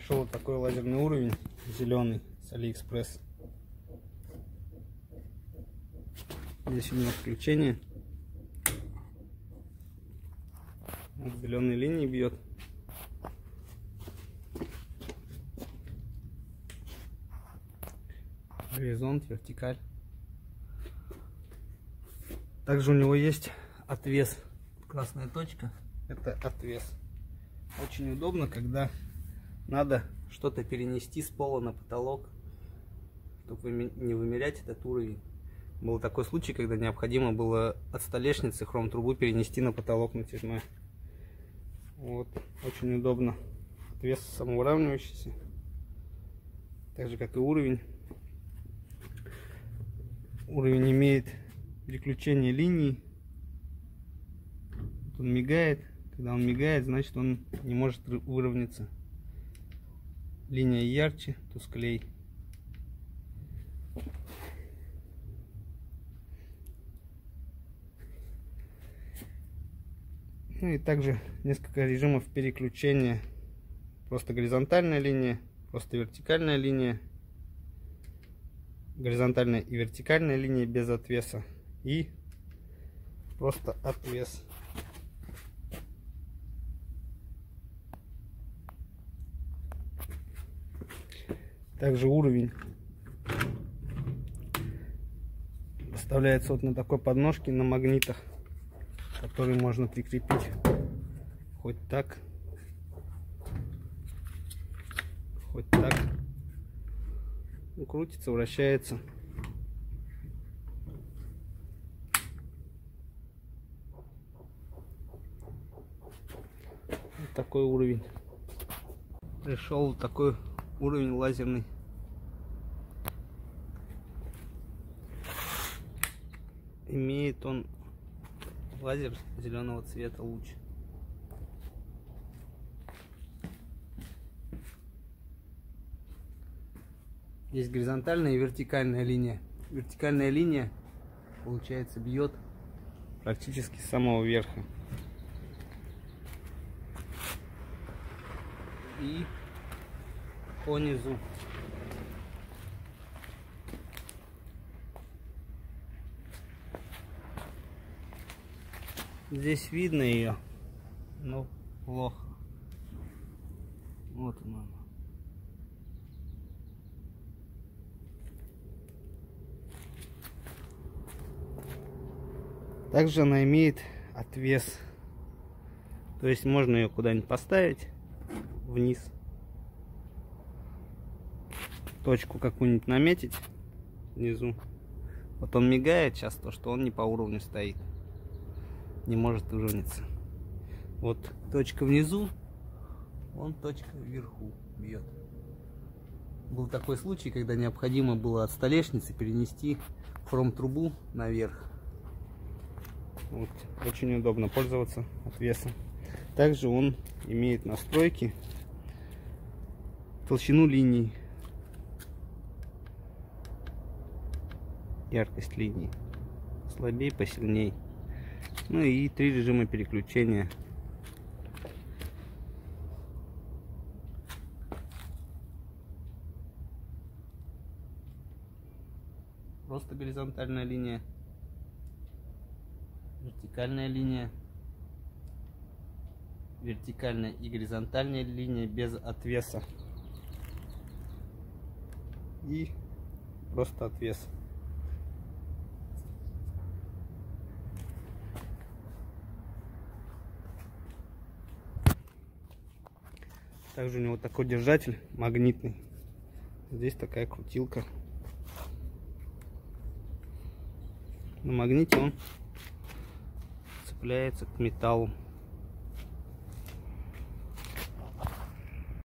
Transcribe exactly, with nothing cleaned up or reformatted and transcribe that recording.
Пришел вот такой лазерный уровень, зеленый, с Алиэкспресс. Здесь у него включение. Вот зеленые линии бьет. Горизонт, вертикаль. Также у него есть отвес. Красная точка — это отвес. Очень удобно, когда надо что-то перенести с пола на потолок, чтобы не вымерять этот уровень. Был такой случай, когда необходимо было от столешницы хром-трубу перенести на потолок натяжной. Вот, очень удобно. Отвес самоуравнивающийся, так же как и уровень. Уровень имеет переключение линий. Он мигает. Когда он мигает, значит, он не может выровняться. Линия ярче, тусклей. Ну и также несколько режимов переключения. Просто горизонтальная линия, просто вертикальная линия, горизонтальная и вертикальная линия без отвеса и просто отвес. Также уровень поставляется вот на такой подножке на магнитах, который можно прикрепить хоть так, хоть так. Он крутится, вращается. Вот такой уровень. Пришел такой уровень лазерный. Имеет он лазер зеленого цвета луч. Есть горизонтальная и вертикальная линия. Вертикальная линия, получается, бьет практически с самого верха. И по низу. Здесь видно ее, но плохо. Вот она. Также она имеет отвес. То есть можно ее куда-нибудь поставить вниз. Точку какую-нибудь наметить внизу. Вот он мигает сейчас, то что он не по уровню стоит. Не может выровняться. Вот точка внизу, вон точка вверху бьет. Был такой случай, когда необходимо было от столешницы перенести хром-трубу наверх. Вот, очень удобно пользоваться отвесом. Также он имеет настройки, толщину линий, яркость линий, слабее, посильней. Ну и три режима переключения. Просто горизонтальная линия, вертикальная линия, вертикальная и горизонтальная линия без отвеса и просто отвес. Также у него такой держатель магнитный. Здесь такая крутилка. На магните он цепляется к металлу.